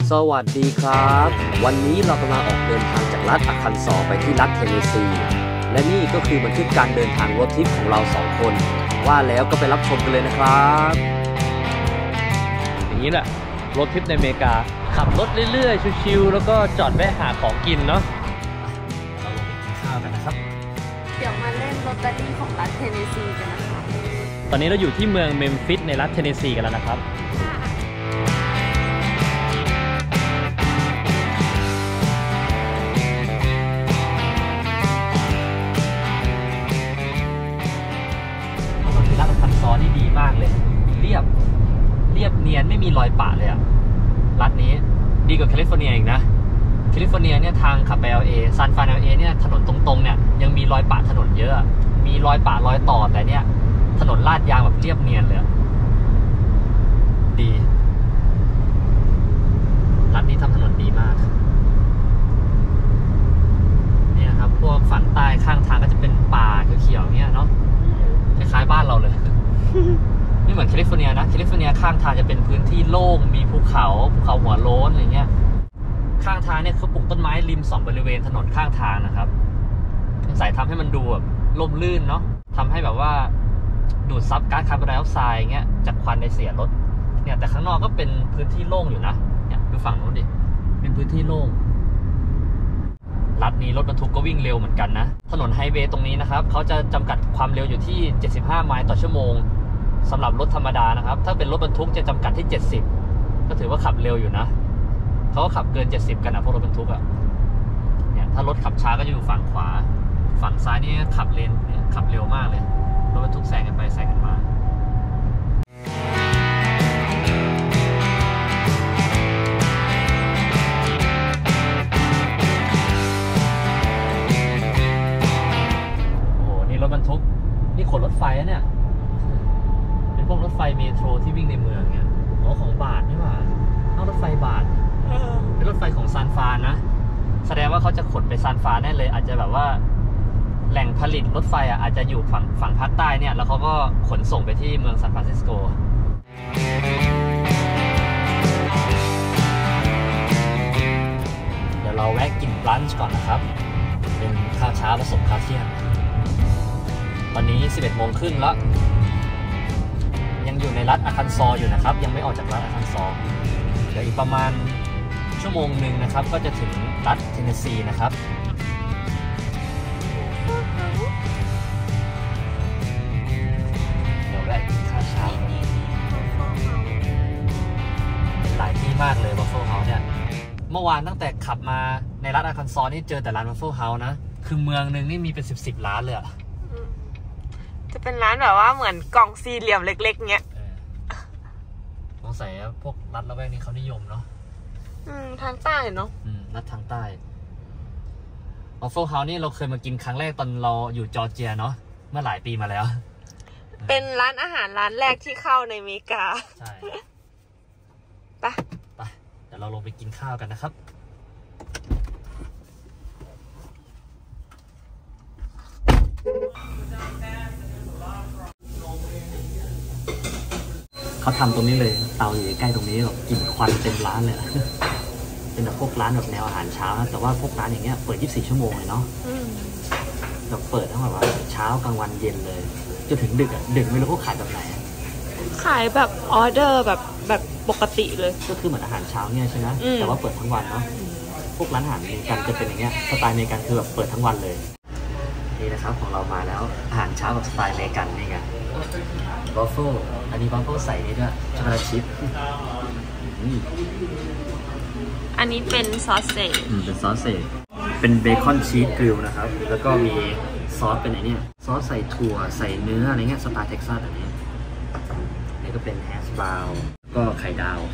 สวัสดีครับวันนี้เรากำลังออกเดินทางจากรัฐอาคันซอไปที่รัฐเทนเนสซีและนี่ก็คือบันทึกการเดินทางรถทริปของเรา2 คนว่าแล้วก็ไปรับชมกันเลยนะครับอย่างนี้แหละรถทริปในอเมริกาขับรถเรื่อยๆชิวๆแล้วก็จอดแวะหาของกินเนาะเราลงไปกินข้าวกันนะครับเดี๋ยวมาเล่นลอตเตอรี่ของรัฐเทนเนสซีกันนะคะตอนนี้เราอยู่ที่เมืองเมมฟิสในรัฐเทนเนสซีกันแล้วนะครับรัฐอาคันซอนี่ดีมากเลยเรียบเนียนไม่มีรอยปะเลยอะรัฐนี้ดีกว่าแคลิฟอร์เนียอีกนะแคลิฟอร์เนียเนี่ยทางขับไป LA ซานฟราน LA เนี่ยถนนตรงๆเนี่ยยังมีรอยปะถนนเยอะมีรอยปะรอยต่อแต่เนี่ยถนนลาดยางแบบเรียบเนียนเลยดีรัฐนี้ทำถนนดีมากเนี่ยครับพวกฝั่งใต้ข้างทางก็จะเป็นป่าเขียวๆเนี่ยเนาะคล้ายๆบ้านเราเลยไม่เหมือนแคลิฟอร์เนียนะแคลิฟอร์เนียข้างทางจะเป็นพื้นที่โล่งมีภูเขาหัวโล้นอะไรเงี้ยข้างทางเนี่ยเขาปลูกต้นไม้ริม2 บริเวณถนนข้างทางนะครับใส่ทำให้มันดูแบบร่มรื่นเนาะทำให้แบบว่าดูดซับก๊าซคาร์บอนไดออกไซด์เงี้ยจากควันในเสียรถเนี่ยแต่ข้างนอกก็เป็นพื้นที่โล่งอยู่นะเนี่ยดูฝั่งนู้นดิเป็นพื้นที่โล่งรัฐนี้รถบรรทุกก็วิ่งเร็วเหมือนกันนะถนนไฮเวย์ตรงนี้นะครับเขาจะจำกัดความเร็วอยู่ที่75 ไมล์ต่อชั่วโมงสำหรับรถธรรมดานะครับถ้าเป็นรถบรรทุกจะจำกัดที่70ก็ถือว่าขับเร็วอยู่นะเขาก็ขับเกิน70กันนะพวกรถบรรทุกอ่ะเนี่ยถ้ารถขับช้าก็จะอยู่ฝั่งขวาฝั่งซ้ายนี่ขับเลนเนี่ยขับเร็วมากเลยรถบรรทุกแซงกันไปแซงกันมารถบรรทุกนี่ขนรถไฟนะเนี่ยเป็นพวกรถไฟเมโทรที่วิ่งในเมืองเนี่ยของบาทนี่หว่าเอารถไฟบาทเป็นรถไฟของซานฟรานนะแสดงว่าเขาจะขนไปซานฟรานแน่เลยอาจจะแบบว่าแหล่งผลิตรถไฟอาจจะอยู่ฝั่งภาคใต้เนี่ยแล้วเขาก็ขนส่งไปที่เมืองซานฟรานซิสโกเดี๋ยวเราแวะกินบรันช์ก่อนนะครับเป็นข้าวเช้าผสมข้าวเที่ยงตอนนี้ 11 โมงครึ่งแล้วยังอยู่ในรัฐอาคันซออยู่นะครับยังไม่ออกจากรัฐอาคันซอเดี๋ยวอีกประมาณชั่วโมงหนึ่งนะครับก็จะถึงรัฐเทนเนสซีนะครับเดี๋ยวแวะกินข้าวเช้าหลายที่มากเลยวัฟเฟิลเฮาส์เนี่ยเมื่อวานตั้งแต่ขับมาในรัฐอาคันซอนี่เจอแต่ร้านวัฟเฟิลเฮาส์นะคือเมืองนึงนี่มีเป็น10 ร้านเลยจะเป็นร้านแบบว่าเหมือนกล่องสี่เหลี่ยมเล็กๆเงี้ยสงสัยพวกรัฐละแวกนี้เขานิยมเนาะทางใต้เนาะรัฐทางใต้วัฟเฟิลเฮาส์นี่เราเคยมากินครั้งแรกตอนเราอยู่จอร์เจียเนาะเมื่อหลายปีมาแล้วเป็นร้านอาหารร้านแรกที่เข้าในอเมริกาใช่ไปเดี๋ยวเราลงไปกินข้าวกันนะครับเขาทำตรงนี้เลยเตาอยู่ใกล้ตรงนี้แบบกลิ่นควันเต็มร้านเลยเป็นแบบพวกร้านแบบแนวอาหารเช้าแต่ว่าพวกร้านอย่างเงี้ยเปิด24 ชั่วโมงเลยเนาะแบบเปิดทั้งแบบว่าเช้ากลางวันเย็นเลยจนถึงดึกดึกไม่รู้เขาขายแบบไหนขายแบบออเดอร์แบบปกติเลยก็คือเหมือนอาหารเช้าเนี่ยใช่ไหมแต่ว่าเปิดทั้งวันเนาะพวกร้านอาหารอเมริกันจะเป็นอย่างเงี้ยสไตล์อเมริกันคือแบบเปิดทั้งวันเลยนี่นะครับของเรามาแล้วอาหารเช้าแบบสไตล์อเมริกันนี่ไงวอฟเฟิลอันนี้วอฟเฟิลใส่นี่ด้วยช็อกโกแลตชิพอันนี้เป็นซอสเซจเป็นซอสเซจเป็นเบคอนชีสกริลนะครับแล้วก็มีซอสเป็นไอเนี่ยซอสใส่ถั่วใส่เนื้ออะไรเงี้ยสไตล์เท็กซัสอันนี้นี่ก็เป็นแฮชบราวน์ก็ไข่ดาว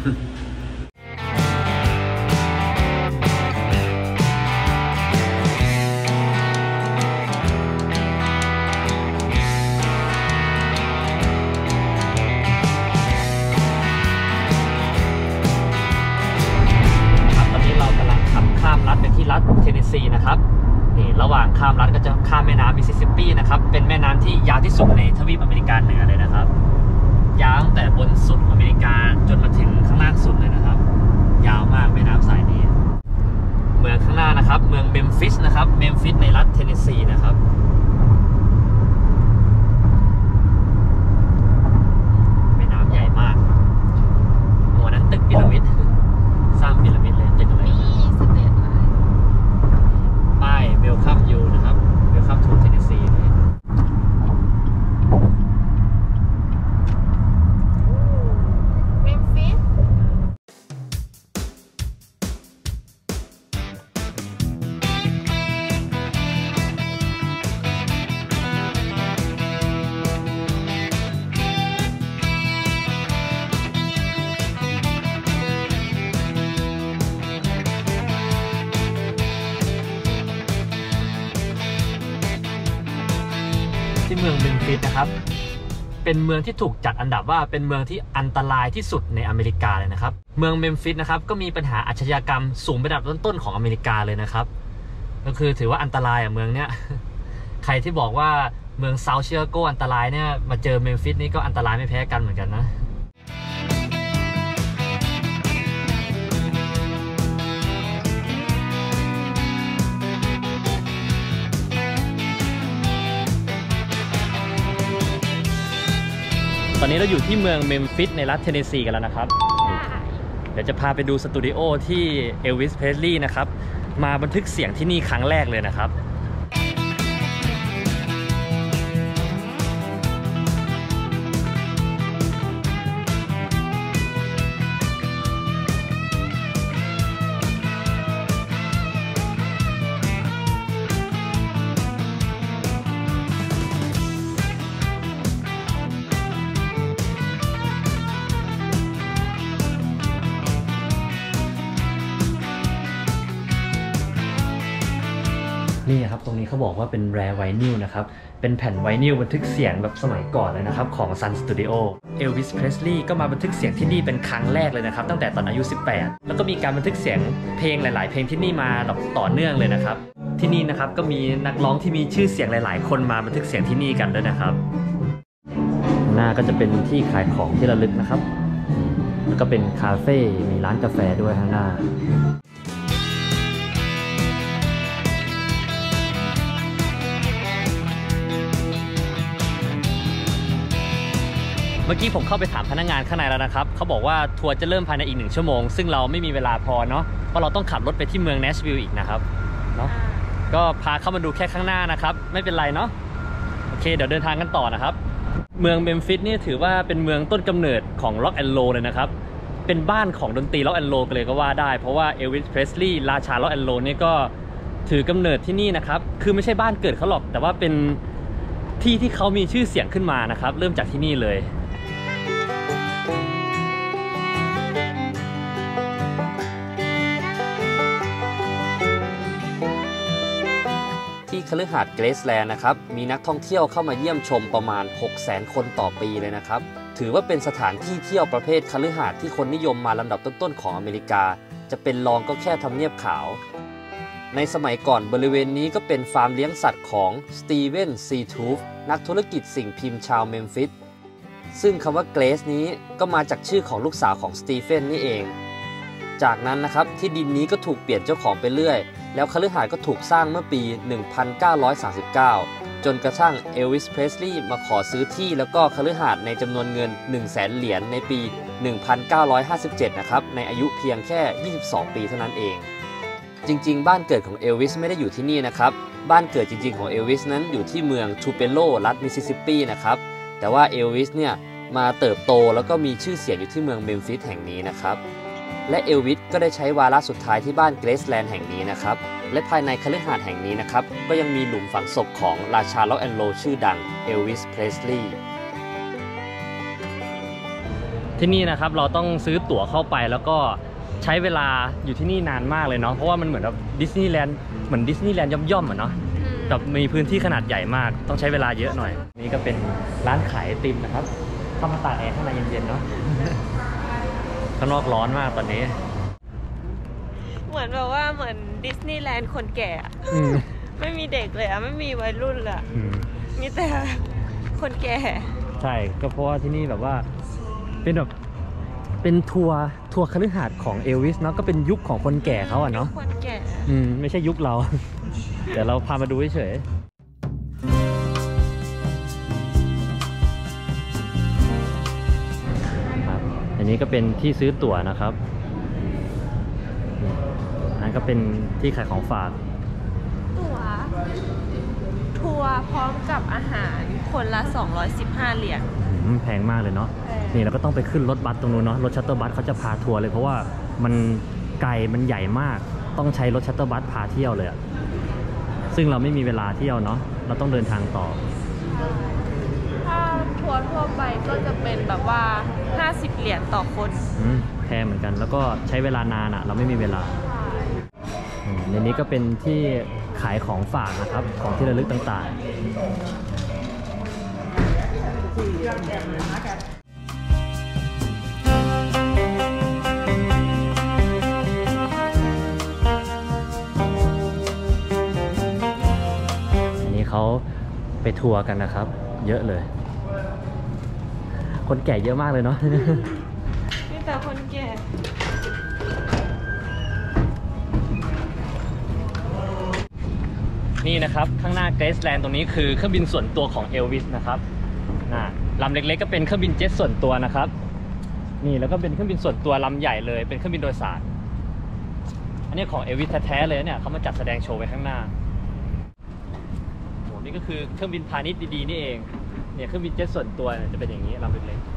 รัฐเทนเนสซีนะครับนี่ระหว่างข้ามรัฐก็จะข้ามแม่น้ำมิสซิสซิปปีนะครับเป็นแม่น้ำที่ยาวที่สุดในทวีปอเมริกาเหนือเลยนะครับยาวตั้งแต่บนสุดอเมริกาจนมาถึงข้างล่างสุดเลยนะครับยาวมากแม่น้ำนะครับเมืองเมมฟิสนะครับเมมฟิสในรัฐเทนเนสซีนะครับแม่น้ำใหญ่มากโอ้นั้นตึกพีระมิดสร้างพีระมิดเลยตึกอะไรสเตทไลน์ป้าย Welcome you นะครับ Welcome to Tennessee เมมฟิสที่เมืองเมมฟิสนะครับเป็นเมืองที่ถูกจัดอันดับว่าเป็นเมืองที่อันตรายที่สุดในอเมริกาเลยนะครับเมืองเมมฟิสนะครับก็มีปัญหาอาชญากรรมสูงเป็นอันดับต้นๆของอเมริกาเลยนะครับก็คือถือว่าอันตรายเมืองเนี้ยใครที่บอกว่าเมืองเซาท์ชิคาโกอันตรายเนี่ยมาเจอเมมฟิสนี่ก็อันตรายไม่แพ้กันเหมือนกันนะตอนนี้เราอยู่ที่เมืองเมมฟิสในรัฐเทนเนสซีกันแล้วนะครับเดี๋ยวจะพาไปดูสตูดิโอที่เอลวิส เพรสลีย์นะครับมาบันทึกเสียงที่นี่ครั้งแรกเลยนะครับนี่ครับตรงนี้เขาบอกว่าเป็นแรร์ไวนิลนะครับเป็นแผ่นไวนิลบันทึกเสียงแบบสมัยก่อนเลยนะครับของ Sun Studio Elvis Presley ก็มาบันทึกเสียงที่นี่เป็นครั้งแรกเลยนะครับตั้งแต่ตอนอายุ 18 แล้วก็มีการบันทึกเสียงเพลงหลายๆเพลงที่นี่มาแบบต่อเนื่องเลยนะครับที่นี่นะครับก็มีนักร้องที่มีชื่อเสียงหลายๆคนมาบันทึกเสียงที่นี่กันด้วยนะครับหน้าก็จะเป็นที่ขายของที่ระลึกนะครับแล้วก็เป็นคาเฟ่มีร้านกาแฟด้วยข้างหน้าเมื่อกี้ผมเข้าไปถามพนักงานข้างในแล้วนะครับเขาบอกว่าทัวร์จะเริ่มภายในอีก1 ชั่วโมงซึ่งเราไม่มีเวลาพอเนาะเพราะเราต้องขับรถไปที่เมืองเนชวิลล์อีกนะครับเนาะก็พาเข้ามาดูแค่ข้างหน้านะครับไม่เป็นไรเนาะโอเคเดี๋ยวเดินทางกันต่อนะครับเมืองเมมฟิสนี่ถือว่าเป็นเมืองต้นกำเนิดของร็อกแอนด์โรลเลยนะครับเป็นบ้านของดนตรีร็อกแอนด์โรลเลยก็ว่าได้เพราะว่าเอลวิส เพรสลีย์ราชาร็อกแอนด์โรลนี่ก็ถือกำเนิดที่นี่นะครับคือไม่ใช่บ้านเกิดเขาหรอกแต่ว่าเป็นที่ที่เขามีชื่อเสียงขึ้นมานะครับเริ่มจากที่นี่เลยที่คฤหาสน์เกรซแลนด์นะครับมีนักท่องเที่ยวเข้ามาเยี่ยมชมประมาณ 600,000 คนต่อปีเลยนะครับถือว่าเป็นสถานที่เที่ยวประเภทคฤหาสน์ที่คนนิยมมาลำดับต้นๆของอเมริกาจะเป็นรองก็แค่ทำเนียบขาวในสมัยก่อนบริเวณนี้ก็เป็นฟาร์มเลี้ยงสัตว์ของสตีเวน ซีทูฟนักธุรกิจสิ่งพิมพ์ชาวเมมฟิสซึ่งคำว่าเกรซนี้ก็มาจากชื่อของลูกสาวของสตีเฟนนี่เองจากนั้นนะครับที่ดินนี้ก็ถูกเปลี่ยนเจ้าของไปเรื่อยแล้วคฤหาสน์ก็ถูกสร้างเมื่อปี 1939 จนกระทั่งเอลวิส เพรสลีย์มาขอซื้อที่แล้วก็คฤหาสน์ในจำนวนเงิน 100,000 เหรียญในปี 1957 นะครับในอายุเพียงแค่ 22 ปีเท่านั้นเองจริงๆบ้านเกิดของเอลวิสไม่ได้อยู่ที่นี่นะครับบ้านเกิดจริงๆของเอลวิสนั้นอยู่ที่เมืองทูเปโลรัฐมิสซิสซิปปีนะครับแต่ว่าเอลวิสเนี่ยมาเติบโตแล้วก็มีชื่อเสียงอยู่ที่เมืองเมมฟิสแห่งนี้นะครับและเอลวิสก็ได้ใช้วาระสุดท้ายที่บ้านเกรซแลนด์แห่งนี้นะครับและภายในคฤหาสน์แห่งนี้นะครับก็ยังมีหลุมฝังศพของราชาร็อกแอนด์โรลชื่อดังเอลวิส เพรสลีย์ที่นี่นะครับเราต้องซื้อตั๋วเข้าไปแล้วก็ใช้เวลาอยู่ที่นี่นานมากเลยเนาะเพราะว่ามันเหมือนแบบดิสนีย์แลนด์เหมือนดิสนีย์แลนด์ย่อมๆเนาะแบบมีพื้นที่ขนาดใหญ่มากต้องใช้เวลาเยอะหน่อยนี่ก็เป็นร้านขายไอติมนะครับเข้ามาตากแอร์ข้างในเย็นๆเนาะข้างนอกร้อนมากตอนนี้เหมือนแบบว่าเหมือนดิสนีย์แลนด์คนแก่ไม่มีเด็กเลยอะไม่มีวัยรุ่นเลยมีแต่คนแก่ใช่ก็เพราะว่าที่นี่แบบว่าเป็นแบบเป็นทัวร์คฤหาสน์ของเอลวิสเนาะก็เป็นยุคของคนแก่เขาอะเนาะคนแก่ไม่ใช่ยุคเรา เดี๋ยวเราพามาดูเฉยครับอันนี้ก็เป็นที่ซื้อตั๋วนะครับอันนั้นก็เป็นที่ขายของฝากตั๋วทัวร์พร้อมกับอาหารคนละ215 เหรียญแพงมากเลยเนาะนี่เราก็ต้องไปขึ้นรถบัสตรงนู้นเนาะรถชัตเตอร์บัสเขาจะพาทัวร์เลยเพราะว่ามันไกลมันใหญ่มากต้องใช้รถชัตเตอร์บัสพาเที่ยวเลยซึ่งเราไม่มีเวลาเที่ยวเนาะเราต้องเดินทางต่อถ้าทัวร์ทั่วไปก็จะเป็นแบบว่า50 เหรียญต่อคนแพงเหมือนกันแล้วก็ใช้เวลานานเราไม่มีเวลาในนี้ก็เป็นที่ขายของฝากนะครับของที่ระลึกต่างๆเขาไปทัวร์กันนะครับเยอะเลยคนแก่เยอะมากเลยเนาะนี่แต่คนแก่นี่นะครับข้างหน้าเกรซแลนด์ตรงนี้คือเครื่องบินส่วนตัวของเอลวิสนะครับลำเล็กๆก็เป็นเครื่องบินเจ็ตส่วนตัวนะครับนี่แล้วก็เป็นเครื่องบินส่วนตัวลำใหญ่เลยเป็นเครื่องบินโดยสารอันนี้ของเอลวิสแท้ๆเลยเนี่ยเขามาจัดแสดงโชว์ไว้ข้างหน้านี่ก็คือเครื่องบินพาณิชย์ดีๆนี่เองเนี่ยเครื่องบินเจ็ตส่วนตัวจะเป็นอย่างนี้ลำเล็ก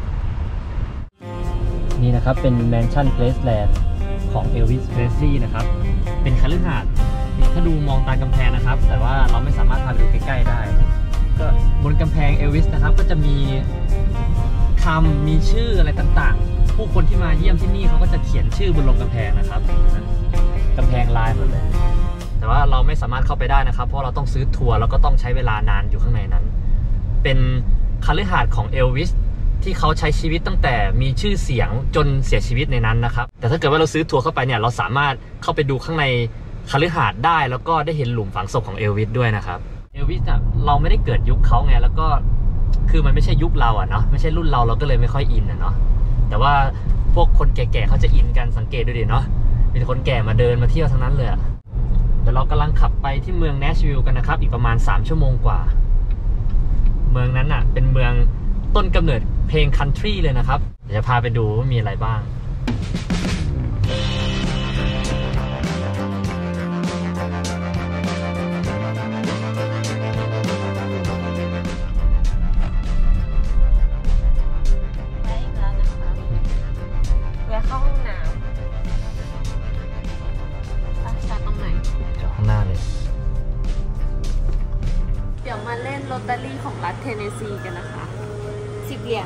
ๆนี่นะครับเป็นแมนชั่นเกรซแลนด์ของเอลวิส เพรสลีย์นะครับเป็นคฤหาสน์ถ้าดูมองตามกำแพงนะครับแต่ว่าเราไม่สามารถพาไปดูใกล้ๆได้ก็บนกำแพงเอลวิสนะครับก็จะมีคำมีชื่ออะไรต่างๆผู้คนที่มาเยี่ยมที่นี่เขาก็จะเขียนชื่อบนกำแพงนะครับกำแพงลายหมดเลยแต่ว่าเราไม่สามารถเข้าไปได้นะครับเพราะเราต้องซื้อทัวร์แล้วก็ต้องใช้เวลานานอยู่ข้างในนั้นเป็นคฤหาสน์ของเอลวิสที่เขาใช้ชีวิตตั้งแต่มีชื่อเสียงจนเสียชีวิตในนั้นนะครับแต่ถ้าเกิดว่าเราซื้อทัวร์เข้าไปเนี่ยเราสามารถเข้าไปดูข้างในคฤหาสน์ได้แล้วก็ได้เห็นหลุมฝังศพของเอลวิสด้วยนะครับเอลวิสเราไม่ได้เกิดยุคเขาไงแล้วก็คือมันไม่ใช่ยุคเราเนาะไม่ใช่รุ่นเราก็เลยไม่ค่อยอินเนาะแต่ว่าพวกคนแก่ๆเขาจะอินกันสังเกตดูดิเนาะมีคนแก่มาเดินมาเที่ยวทั้งนั้นเลยเดี๋ยวเรากำลังขับไปที่เมืองแนชวิลล์กันนะครับอีกประมาณ3 ชั่วโมงกว่าเมืองนั้นเป็นเมืองต้นกำเนิดเพลงคันทรีเลยนะครับเดี๋ยวจะพาไปดูว่ามีอะไรบ้างเข้าห้องน้ำจากตรงไหนจากข้างหน้าเลยเดี๋ยวมาเล่นลอตเตอรี่ของรัฐเทนเนสซีกันนะคะ10 เหรียญ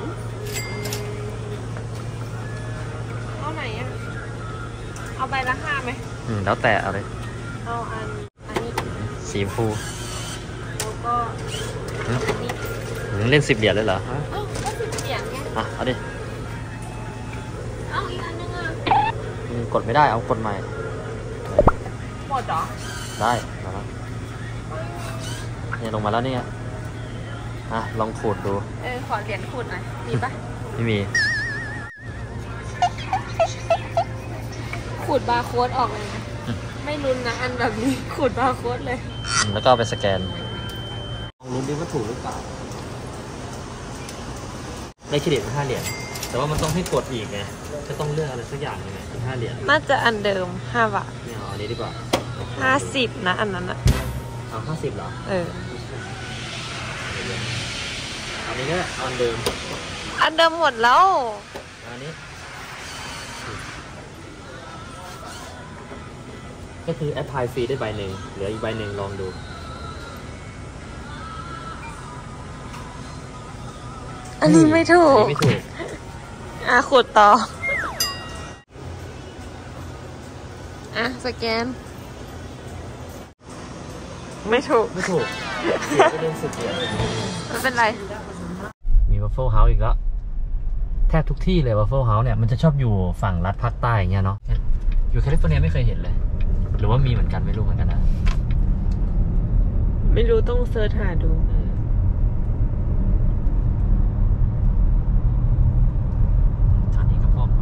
เอาไหนเอาใบละ5ไหมแล้วแต่เอาเลยเอาอันนี้สีฟูแล้วก็อันนี้เล่น10 เหรียญเลยเหรอก็10 เหรียญไงเอาดิอีกอันนึงกดไม่ได้เอากดใหม่หมดเหรอได้แล้วเนี่ยลงมาแล้วเนี่ยลองขูดดูขอเหรียญขูดหน่อยมีปะไม่มีขูดบาร์โค้ดออกเลยนะไม่ลุ้นนะอันแบบนี้ขูดบาร์โค้ดเลยแล้วก็ไปสแกนลองลุ้นดิว่าถูกหรือเปล่าได้เครดิต5 เหรียญแต่ว่ามันต้องให้กดอีกไงจะต้องเลือกอะไรสักอย่างนึงไง5 เหรียญน่าจะอันเดิม5 บาทเนี่ยอันนี้ดีกว่า 50นะอันนั้นเอา50เหรออันนี้ก็อันเดิมหมดแล้วอันนี้ก็คือแอปพลายฟรีได้ใบหนึ่งเหลืออีกใบหนึ่งลองดูอันนี้ไม่ถูกขูดต่อสแกนไม่ถูกเสียไปเดินสุดเลยไม่เป็นไรมีวัฟเฟิลเฮาส์อีกแล้วแทบทุกที่เลยวัฟเฟิลเฮาส์เนี่ยมันจะชอบอยู่ฝั่งรัฐภาคใต้อย่างเงี้ยเนาะอยู่แคลิฟอร์เนียไม่เคยเห็นเลยหรือว่ามีเหมือนกันไม่รู้เหมือนกันนะไม่รู้ต้องเสิร์ชหาดูอันนี้ก็พวก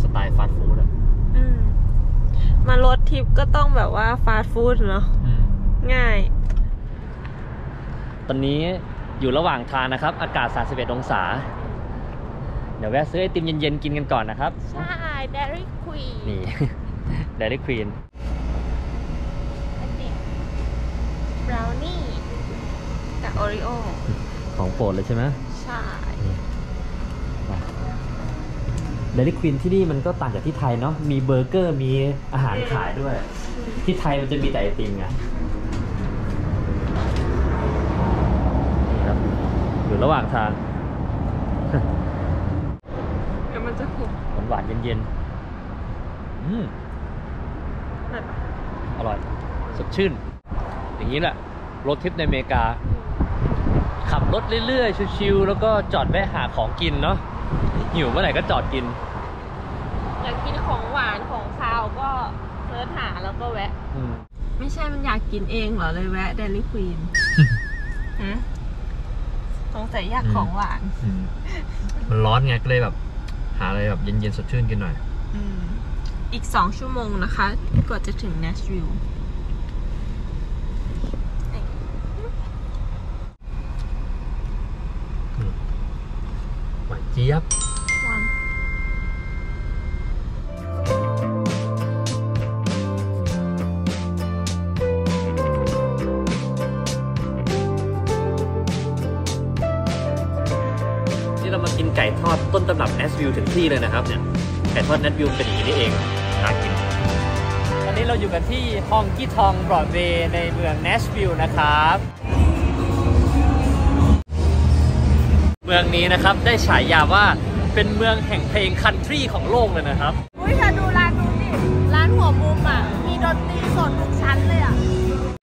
ไตล์ฟาสต์ฟู้ดอ่ะมารถทริปก็ต้องแบบว่าฟาสต์ฟู้ดเนาะง่ายตอนนี้อยู่ระหว่างทางนะครับอากาศ31องศาเดี๋ยวแวะซื้อไอติมเย็นๆกินกันก่อนนะครับใช่ Dairy Queen นี่ Dairy Queen ไอติมบราวนี่กับโอริโอของโปรดเลยใช่ไหมใช่ Dairy Queen ที่นี่มันก็ต่างจากที่ไทยเนาะมีเบอร์เกอร์มีอาหารขายด้วยที่ไทยมันจะมีแต่ไอติมไงนี่ครับอยู่ระหว่างทางเดี๋ยวมันจะหุบหวานเย็นอร่อยสดชื่นอย่างนี้แหละรถทริปในอเมริกาขับรถเรื่อยๆชิวๆแล้วก็จอดแวะหาของกินเนาะหิวเมื่อไหร่ก็จอดกินอยากกินของหวานของคาวก็เสิร์ชหาแล้วก็แวะไม่ใช่มันอยากกินเองเหรอเลยแวะ Dairy Queen สงสัยอยากของหวานมันร้อนไงก็เลยแบบหาอะไรแบบเย็นๆสดชื่นกินหน่อยอีก2 ชั่วโมงนะคะกว่าจะถึง Nashville หวานเจี๊ยบเรามากินไก่ทอดต้นตำรับแนชวิลล์ถึงที่เลยนะครับเนี่ยไก่ทอดแนชวิลล์เป็นอย่างนี้นี่เองน่ากินตอนนี้เราอยู่กันที่ฮองกี้ทองบรอดเวย์ในเมืองแนชวิลล์นะครับเมืองนี้นะครับได้ฉายาว่าเป็นเมืองแห่งเพลงคันทรีของโลกเลยนะครับอุ้ยเธอดูร้านนู้นดิร้านหัวมุมอ่ะมีดนตรีสดทุกชั้นเลยอ่ะ